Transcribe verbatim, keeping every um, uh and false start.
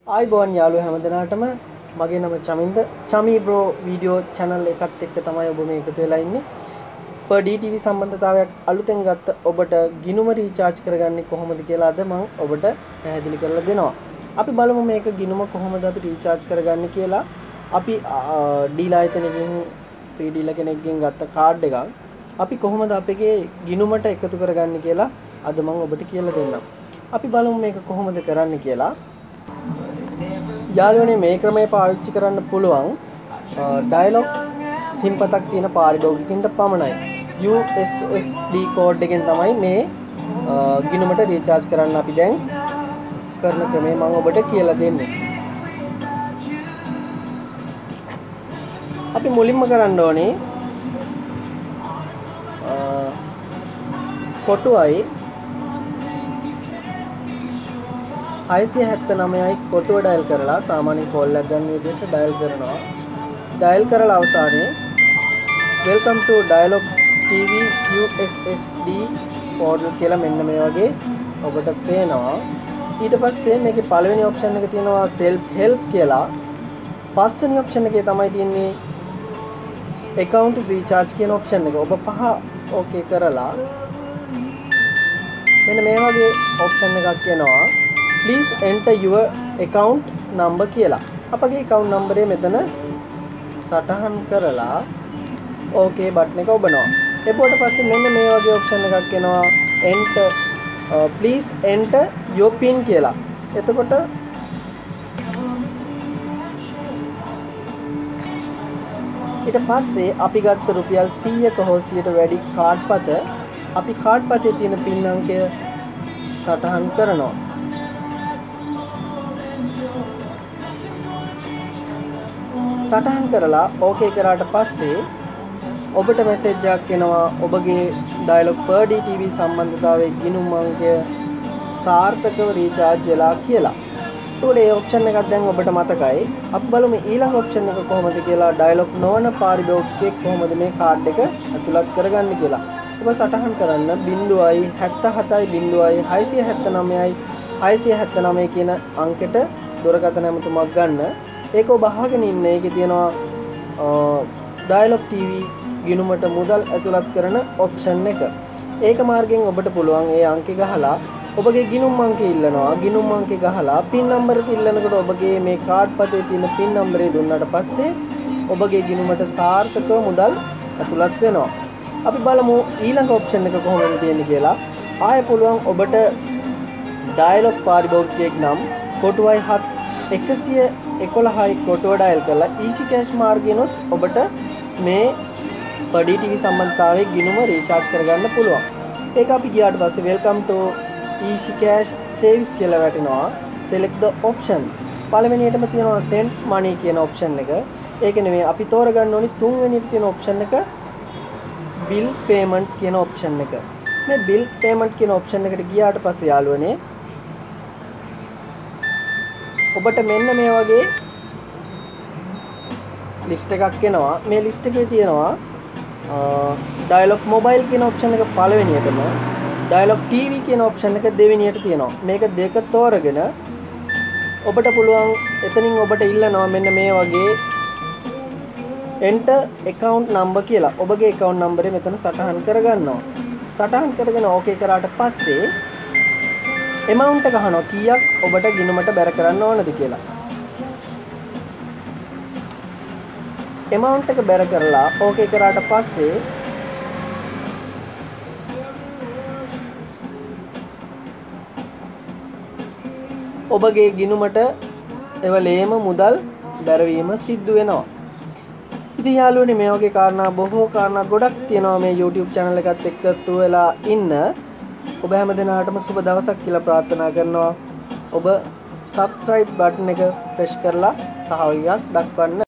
ආයිබෝන් යාළුවෝ හැමදෙනාටම මගේ නම Chaminda Chami bro video channel එකත් එක්ක තමයි ඔබ මේ එකතු වෙලා ඉන්නේ. per D T V සම්බන්ධතාවයක් අලුතෙන් ගත්ත ඔබට ගිණුම රීචාර්ජ් කරගන්නේ කොහොමද කියලා අද මම ඔබට පැහැදිලි කරලා දෙනවා. අපි බලමු මේක ගිණුම කොහොමද අපි රීචාර්ජ් කරගන්නේ කියලා. අපි ඩීලර් ආයතනයකින් ප්‍රී ඩීලර් කෙනෙක්ගෙන් ගත්ත කාඩ් එකක් අපි කොහොමද අපේ ගිණුමට එකතු කරගන්නේ කියලා අද මම ඔබට කියලා දෙන්නම්. අපි බලමු මේක කොහොමද කරන්න කියලා. යාළුවනේ මේ ක්‍රමය පාවිච්චි කරන්න පුළුවන් ඩයලොග් සිම් පතක් තියෙන පාරිභෝගිකින්ට පමණයි. U S S D code එකෙන් තමයි මේ ගිණුමට රීචාර්ජ් කරන්න අපි දැන් කරන ක්‍රමය මම ඔබට කියලා දෙන්නේ. අපි මුලින්ම කරන්න ඕනේ කොටුවයි හයසිය හැත්තනවයයි කොටුව ඩයල් කරලා සාමාන්‍ය කෝල් එකක් ගන්න විදිහට ඩයල් කරනවා. ඩයල් කරලා අවසානයේ welcome to dialog T V U S S D portal කියලා මෙන්න මේ වගේ ඔබට පේනවා. ඊට පස්සේ මේකේ පළවෙනි ඔප්ෂන් එක තියෙනවා self help කියලා. පස්වෙනි ඔප්ෂන් එකේ තමයි තියෙන්නේ account recharge කියන ඔප්ෂන් එක. ඔබ පහ ඕකේ කරලා මෙන්න මේ වගේ ඔප්ෂන් එකක් එනවා. Please enter your account number කියලා. අපගේ account number එක මෙතන සටහන් කරලා okay බටන් එක ඔබනවා. එපොට පස්සේ මෙන්න මේ වගේ option එකක් එනවා enter uh, please enter your pin කියලා. එතකොට ඊට පස්සේ අපි ගත්ත රුපියල් සීයක හෝ සීයට වැඩි කාඩ් පත අපි කාඩ් පතේ තියෙන pin අංකය සටහන් කරනවා. සටහන් කරලා ඕකේ කරාට පස්සේ ඔබට මැසේජ් එකක් එනවා ඔබගේ Dialog per D T V සම්බන්ධතාවයේ ගිණුම් අංකය සාර්ථකව රීචාර්ජ් වෙලා කියලා. ඒතකොට මේ ඔප්ෂන් එකක් දැන් ඔබට මතකයි. අපි බලමු ඊළඟ ඔප්ෂන් එක කොහොමද කියලා. ඩයලොග් නොවන පාරිභෝගිකයෙක් කොහොමද මේ කාඩ් එක ඇතුළත් කරගන්නේ කියලා. ඔබ සටහන් කරන්න ज़ीरो सत्तर හයසිය හැත්තනවයයි හයසිය හැත්තනවය කියන අංකෙට දුරකථන ඇමතුමක් ගන්න. ඒක ඔබ අහගෙන ඉන්න එකේ තියෙනවා ඩයලොග් T V ගිණුමට මුදල් ඇතුළත් කරන ඔප්ෂන් එක. ඒක මාර්ගයෙන් ඔබට පුළුවන් ඒ අංකේ ගහලා ඔබගේ ගිණුම් අංකය ඉල්ලනවා. ගිණුම් අංකය ගහලා පින් නම්බර් එක ඉල්ලනකොට ඔබගේ මේ කාඩ් පතේ තියෙන පින් නම්බරේ දුන්නාට පස්සේ ඔබගේ ගිණුමට සාර්ථකව මුදල් ඇතුළත් වෙනවා. අපි බලමු ඊළඟ ඔප්ෂන් එක කොහොමද තියෙන්නේ කියලා. ආයෙ පුළුවන් ඔබට ඩයලොග් පාරිභෝගිකයෙක් නම් කොටුවයි හත් එකසිය එකොළහයි කොටුව ඩයල් කරලා easy cash මාර්ගයෙන්ොත් ඔබට මේ per D T V සම්බන්ධතාවයේ ගිණුම රීචාර්ජ් කරගන්න පුළුවන්. ඒක අපි ගියාට පස්සේ welcome to easy cash service කියලා වැටෙනවා. select the option. පළවෙනියටම තියෙනවා send money කියන option එක. ඒක නෙමෙයි අපි තෝරගන්න ඕනි තුන්වෙනියට තියෙන option එක bill payment කියන option එක. මේ bill payment කියන option එකට ගියාට පස්සේ යාළුවනේ ඔබට මෙන්න මේ වගේ ලිස්ට් එකක් එනවා. මේ ලිස්ට් එකේ තියෙනවා ඩයලොග් මොබයිල් කියන ඔප්ෂන් එක පළවෙනියටම ඩයලොග් T V කියන ඔප්ෂන් එක දෙවෙනියට තියෙනවා. මේක දෙක තෝරගෙන ඔබට පුළුවන් එතනින් ඔබට ඉල්ලනවා මෙන්න මේ වගේ enter account number කියලා. ඔබගේ account number එක මෙතන සටහන් කරගන්නවා. සටහන් කරගෙන ඕකේ කරාට පස්සේ amount එක අහනවා කීයක් ඔබට ගිණුමට බැර කරන්න ඕනද කියලා. amount එක බැර කරලා ඕකේ කරාට පස්සේ ඔබගේ ගිණුමට එවලේම මුදල් බැරවීම සිද්ධ වෙනවා. ඉතින් යාළුවනේ මේ වගේ කාරණා බොහෝ කාරණා ගොඩක් තියෙනවා මේ YouTube channel එකත් එක්ක එකතු වෙලා ඉන්න. ඔබ හැම දිනාටම සුබ දවසක් කියලා ප්‍රාර්ථනා කරනවා. ඔබ subscribe button එක press කරලා සහයෝගයක් දක්වන්න.